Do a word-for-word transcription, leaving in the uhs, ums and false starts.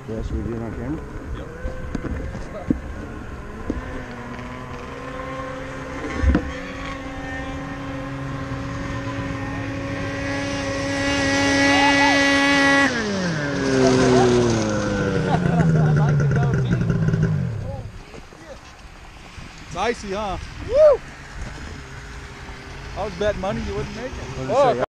Yeah, should we do it on camera? Yep. It's icy, huh? Woo! I was betting money you wouldn't make it. Oh.